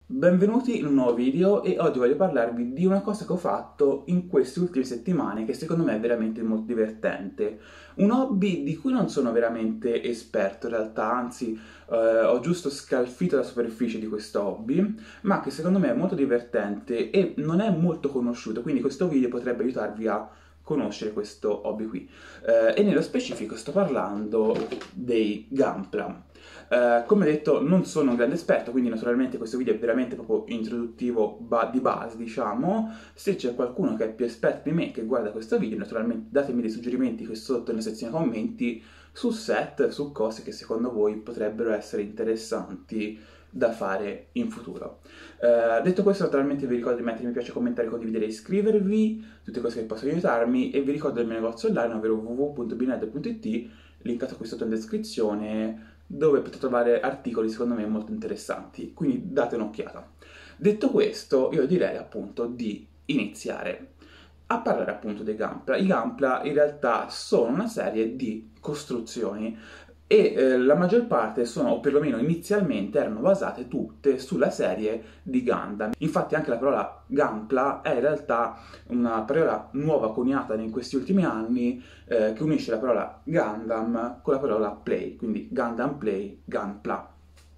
Benvenuti in un nuovo video e oggi voglio parlarvi di una cosa che ho fatto in queste ultime settimane che secondo me è veramente molto divertente. Un hobby di cui non sono veramente esperto in realtà, anzi ho giusto scalfito la superficie di questo hobby, ma che secondo me è molto divertente e non è molto conosciuto, quindi questo video potrebbe aiutarvi a conoscere questo hobby qui. E nello specifico sto parlando dei Gunpla. Come detto, non sono un grande esperto, quindi naturalmente questo video è veramente proprio introduttivo di base, diciamo. Se c'è qualcuno che è più esperto di me che guarda questo video, naturalmente datemi dei suggerimenti qui sotto nella sezione commenti su set, su cose che secondo voi potrebbero essere interessanti da fare in futuro. Detto questo, naturalmente vi ricordo di mettere mi piace, commentare, condividere e iscrivervi, tutte cose che possono aiutarmi, e vi ricordo il mio negozio online, ovvero www.bined.it, linkato qui sotto in descrizione, dove potete trovare articoli secondo me molto interessanti, quindi date un'occhiata. Detto questo, io direi appunto di iniziare a parlare appunto dei Gampla. I Gampla in realtà sono una serie di costruzioni e la maggior parte sono, o perlomeno inizialmente, erano basate tutte sulla serie di Gundam. Infatti anche la parola Gunpla è in realtà una parola nuova coniata in questi ultimi anni che unisce la parola Gundam con la parola Play, quindi Gundam Play, Gunpla.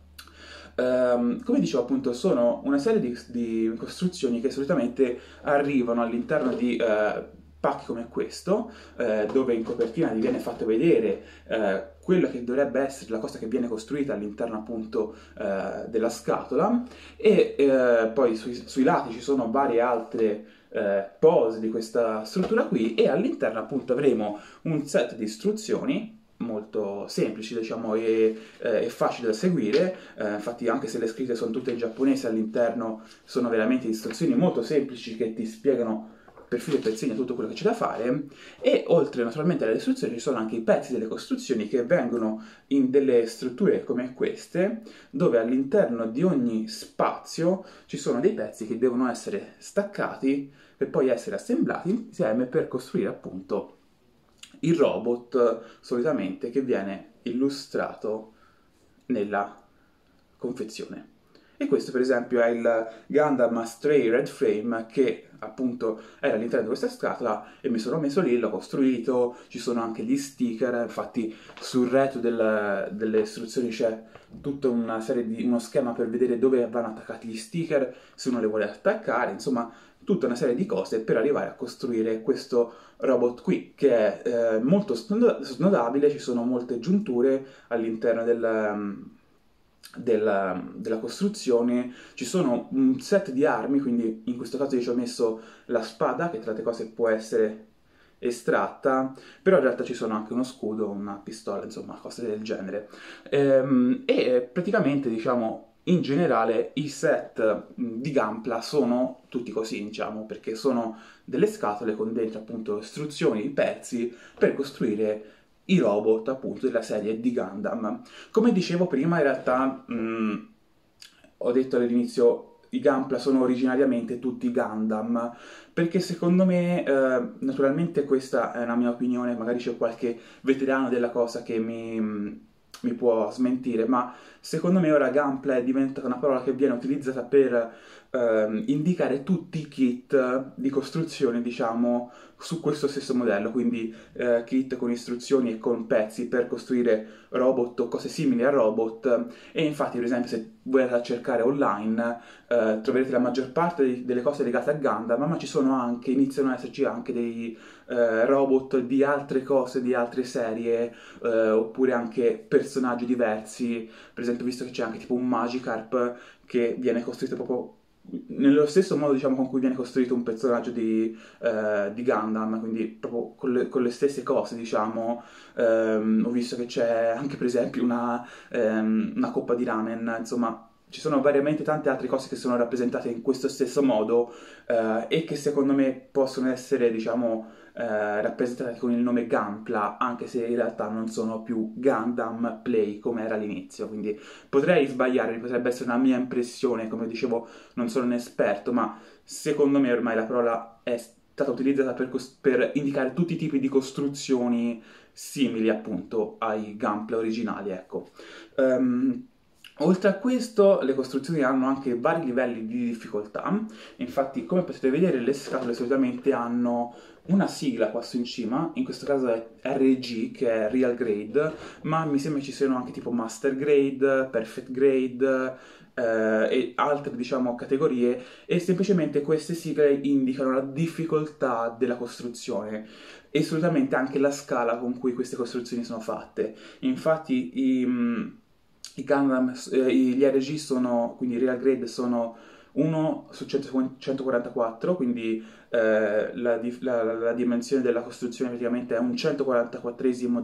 Come dicevo appunto, sono una serie di costruzioni che solitamente arrivano all'interno di pacchi come questo, dove in copertina vi viene fatto vedere quello che dovrebbe essere la cosa che viene costruita all'interno appunto della scatola, e poi sui lati ci sono varie altre pose di questa struttura qui, e all'interno appunto avremo un set di istruzioni molto semplici, diciamo, e facili da seguire. Infatti anche se le scritte sono tutte in giapponese, all'interno sono veramente istruzioni molto semplici che ti spiegano per filo e per segno tutto quello che c'è da fare. E oltre naturalmente alle istruzioni ci sono anche i pezzi delle costruzioni che vengono in delle strutture come queste, dove all'interno di ogni spazio ci sono dei pezzi che devono essere staccati per poi essere assemblati insieme per costruire appunto il robot, solitamente, che viene illustrato nella confezione. E questo per esempio è il Gundam Stray Red Frame, che appunto era all'interno di questa scatola e mi sono messo lì, l'ho costruito. Ci sono anche gli sticker, infatti sul retro delle istruzioni c'è tutta una serie di uno schema per vedere dove vanno attaccati gli sticker, se uno le vuole attaccare, insomma tutta una serie di cose per arrivare a costruire questo robot qui, che è molto snodabile. Ci sono molte giunture all'interno della costruzione, ci sono un set di armi, quindi in questo caso io ci ho messo la spada, che tra le cose può essere estratta, però in realtà ci sono anche uno scudo, una pistola, insomma, cose del genere. Praticamente, diciamo, in generale i set di Gunpla sono tutti così, diciamo, perché sono delle scatole con dentro appunto istruzioni di pezzi per costruire i robot appunto della serie di Gundam. Come dicevo prima, in realtà ho detto all'inizio i Gunpla sono originariamente tutti Gundam, perché secondo me, naturalmente questa è una mia opinione, magari c'è qualche veterano della cosa che mi può smentire, ma secondo me ora Gunpla è diventata una parola che viene utilizzata per indicare tutti i kit di costruzione, diciamo, su questo stesso modello, quindi kit con istruzioni e con pezzi per costruire robot o cose simili a robot. E infatti, per esempio, se voi andate a cercare online, troverete la maggior parte delle cose legate a Gundam, ma ci sono anche, iniziano ad esserci anche dei robot di altre cose, di altre serie, oppure anche personaggi diversi. Per esempio, visto che c'è anche tipo un Magikarp che viene costruito proprio nello stesso modo, diciamo, con cui viene costruito un personaggio di Gundam, quindi proprio con le stesse cose, diciamo. Ho visto che c'è anche, per esempio, una coppa di ramen, insomma. Ci sono variamente tante altre cose che sono rappresentate in questo stesso modo, e che secondo me possono essere, diciamo, rappresentate con il nome Gunpla, anche se in realtà non sono più Gundam Play come era all'inizio. Quindi potrei sbagliare, potrebbe essere una mia impressione, come dicevo non sono un esperto, ma secondo me ormai la parola è stata utilizzata per indicare tutti i tipi di costruzioni simili appunto ai Gunpla originali, ecco. Oltre a questo, le costruzioni hanno anche vari livelli di difficoltà. Infatti, come potete vedere, le scatole solitamente hanno una sigla qua su in cima, in questo caso è RG, che è Real Grade, ma mi sembra ci siano anche tipo Master Grade, Perfect Grade, e altre, diciamo, categorie, e semplicemente queste sigle indicano la difficoltà della costruzione e solitamente anche la scala con cui queste costruzioni sono fatte. Infatti i Gundam, gli RG sono, quindi i Real Grade sono 1 su 144, quindi la dimensione della costruzione praticamente è un 144esimo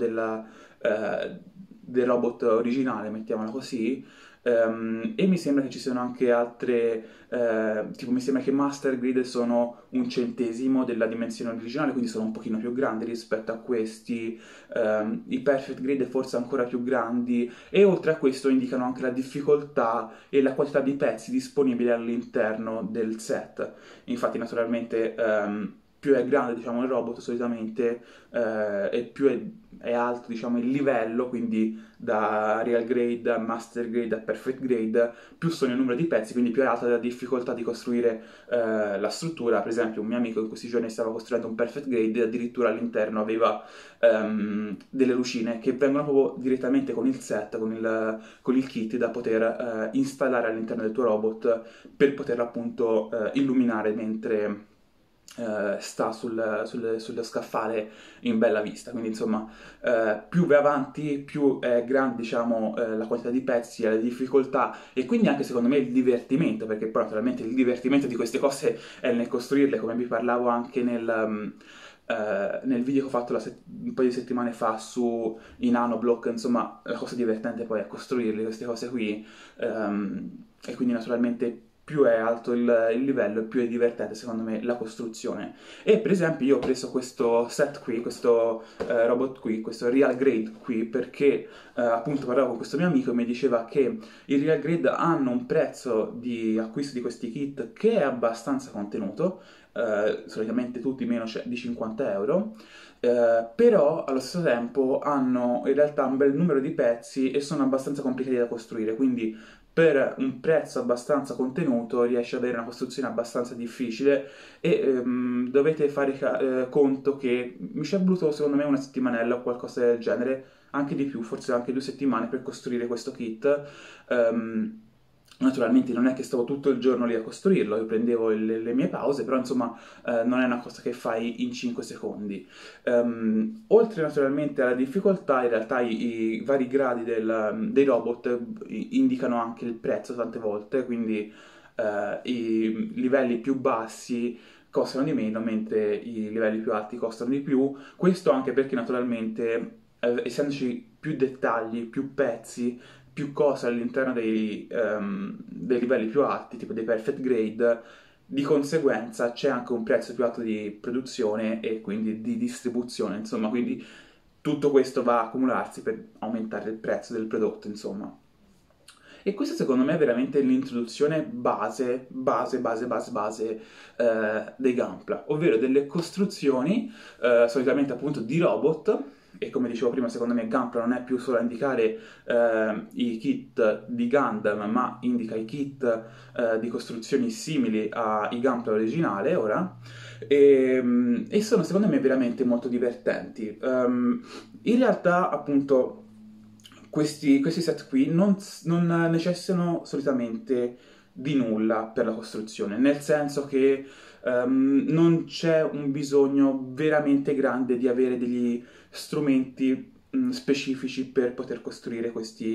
del robot originale, mettiamola così. E mi sembra che ci siano anche altre, tipo mi sembra che Master Grid sono un centesimo della dimensione originale, quindi sono un pochino più grandi rispetto a questi, i Perfect Grid forse ancora più grandi, e oltre a questo indicano anche la difficoltà e la quantità di pezzi disponibili all'interno del set. Infatti naturalmente più è grande, diciamo, il robot solitamente, e più è alto, diciamo, il livello, quindi da Real Grade a Master Grade a Perfect Grade, più sono il numero di pezzi, quindi più è alta la difficoltà di costruire la struttura. Per esempio, un mio amico in questi giorni stava costruendo un Perfect Grade e addirittura all'interno aveva delle lucine che vengono proprio direttamente con il set, con il kit da poter installare all'interno del tuo robot per poterlo appunto illuminare mentre sta sullo scaffale in bella vista. Quindi insomma, più vai avanti, più è grande, diciamo, la quantità di pezzi, la difficoltà e quindi anche secondo me il divertimento, perché poi naturalmente il divertimento di queste cose è nel costruirle, come vi parlavo anche nel video che ho fatto un paio di settimane fa su i nanoblock. Insomma, la cosa divertente poi è costruirle queste cose qui, e quindi naturalmente più è alto il livello e più è divertente secondo me la costruzione. E per esempio io ho preso questo set qui, questo robot qui, questo Real Grade qui, perché appunto parlavo con questo mio amico e mi diceva che i Real Grade hanno un prezzo di acquisto di questi kit che è abbastanza contenuto, solitamente tutti meno di 50 euro, però allo stesso tempo hanno in realtà un bel numero di pezzi e sono abbastanza complicati da costruire, quindi per un prezzo abbastanza contenuto riesce ad avere una costruzione abbastanza difficile e dovete fare conto che mi ci è voluto secondo me una settimanella o qualcosa del genere, anche di più, forse anche 2 settimane per costruire questo kit. Ehm, Naturalmente non è che stavo tutto il giorno lì a costruirlo, io prendevo le mie pause, però insomma non è una cosa che fai in 5 secondi. Oltre naturalmente alla difficoltà, in realtà i vari gradi dei robot indicano anche il prezzo tante volte, quindi i livelli più bassi costano di meno, mentre i livelli più alti costano di più. Questo anche perché naturalmente, essendoci più dettagli, più pezzi, più cose all'interno dei livelli più alti, tipo dei perfect grade, di conseguenza c'è anche un prezzo più alto di produzione e quindi di distribuzione, insomma, quindi tutto questo va a accumularsi per aumentare il prezzo del prodotto, insomma. E questa secondo me è veramente l'introduzione base dei Gunpla, ovvero delle costruzioni, solitamente appunto di robot, e come dicevo prima, secondo me Gunpla non è più solo a indicare i kit di Gundam, ma indica i kit di costruzioni simili ai Gunpla originale, ora, e sono secondo me veramente molto divertenti. In realtà, appunto, questi set qui non necessitano solitamente di nulla per la costruzione, nel senso che non c'è un bisogno veramente grande di avere degli strumenti specifici per poter costruire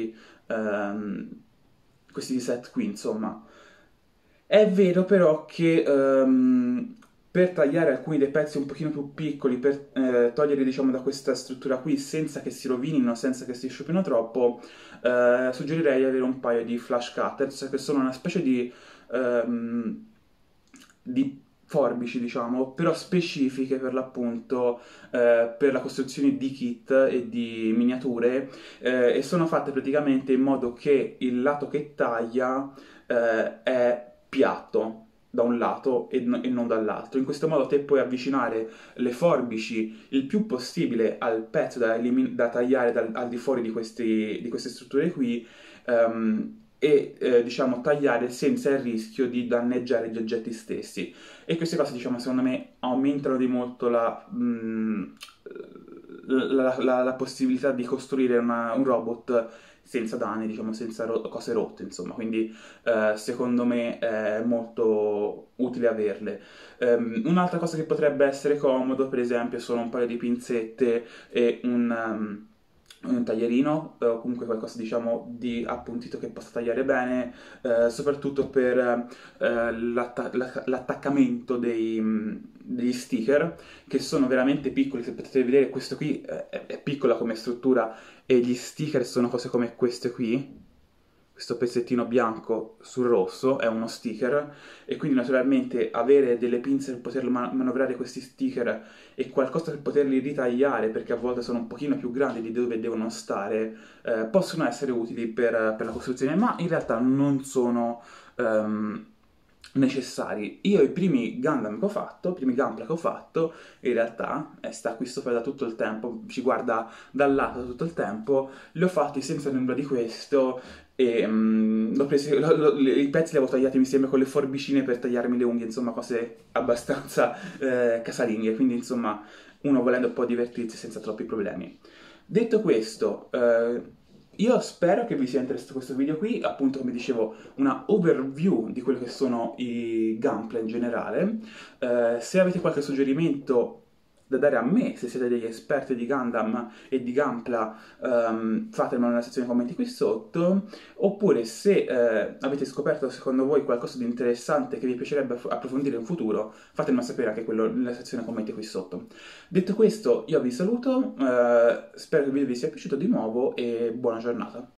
questi set qui, insomma. È vero però che per tagliare alcuni dei pezzi un pochino più piccoli, per toglierli diciamo da questa struttura qui senza che si rovinino, senza che si sciupino troppo, suggerirei di avere un paio di flash cutters che sono una specie ehm, di forbici, diciamo, però specifiche per l'appunto per la costruzione di kit e di miniature, e sono fatte praticamente in modo che il lato che taglia è piatto da un lato e non dall'altro. In questo modo te puoi avvicinare le forbici il più possibile al pezzo da tagliare al di fuori di queste strutture qui, e diciamo tagliare senza il rischio di danneggiare gli oggetti stessi. E queste cose, diciamo, secondo me aumentano di molto la possibilità di costruire un robot senza danni, diciamo, senza cose rotte, insomma. Quindi secondo me è molto utile averle. Un'altra cosa che potrebbe essere comodo, per esempio, sono un paio di pinzette e un taglierino, o comunque qualcosa, diciamo, di appuntito che possa tagliare bene, soprattutto per l'attaccamento degli sticker, che sono veramente piccoli. Se potete vedere, questo qui è piccola come struttura e gli sticker sono cose come queste qui. Questo pezzettino bianco sul rosso è uno sticker e quindi naturalmente avere delle pinze per poter manovrare questi sticker e qualcosa per poterli ritagliare, perché a volte sono un pochino più grandi di dove devono stare, possono essere utili per la costruzione, ma in realtà non sono necessari. Io i primi Gundam che ho fatto, i primi Gunpla che ho fatto, in realtà, sta qui sopra da tutto il tempo, ci guarda dal lato tutto il tempo, li ho fatti senza nulla di questo e i pezzi li avevo tagliati, mi sembra, con le forbicine per tagliarmi le unghie, insomma cose abbastanza casalinghe, quindi insomma uno volendo un po' divertirsi senza troppi problemi. Detto questo, io spero che vi sia interessato questo video qui, appunto come dicevo una overview di quello che sono i Gunpla in generale. Se avete qualche suggerimento da dare a me, se siete degli esperti di Gundam e di Gunpla, fatemelo nella sezione commenti qui sotto, oppure se avete scoperto secondo voi qualcosa di interessante che vi piacerebbe approfondire in futuro, fatemelo sapere anche quello nella sezione commenti qui sotto. Detto questo, io vi saluto, spero che il video vi sia piaciuto di nuovo e buona giornata.